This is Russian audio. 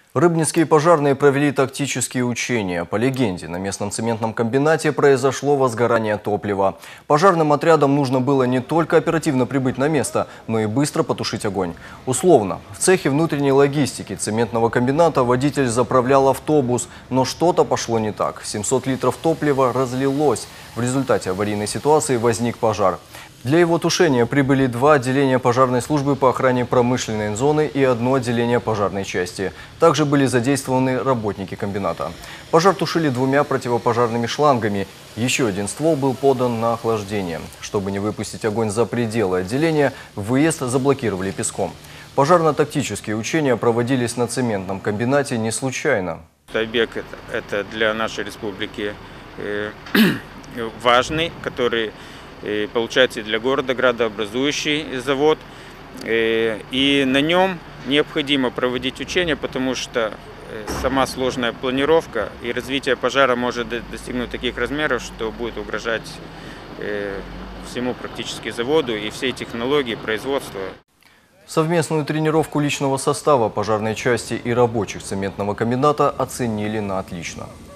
Рыбницкие пожарные провели тактические учения. По легенде, на местном цементном комбинате произошло возгорание топлива. Пожарным отрядам нужно было не только оперативно прибыть на место, но и быстро потушить огонь. Условно, в цехе внутренней логистики цементного комбината водитель заправлял автобус, но что-то пошло не так. 700 литров топлива разлилось. В результате аварийной ситуации возник пожар. Для его тушения прибыли 2 отделения пожарной службы по охране промышленной зоны и 1 отделение пожарной части. Также были задействованы работники комбината. Пожар тушили 2 противопожарными шлангами. Еще один ствол был подан на охлаждение. Чтобы не выпустить огонь за пределы отделения, выезд заблокировали песком. Пожарно-тактические учения проводились на цементном комбинате не случайно. Объект это для нашей республики важный, который получается для города, градообразующий завод. И на нем необходимо проводить учения, потому что сама сложная планировка и развитие пожара может достигнуть таких размеров, что будет угрожать всему практически заводу и всей технологии производства. Совместную тренировку личного состава пожарной части и рабочих цементного комбината оценили на отлично.